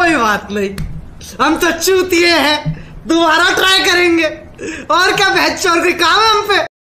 कोई बात नहीं, हम तो चूतिए हैं, दोबारा ट्राई करेंगे। और क्या बहस, और कोई काम है हम पे?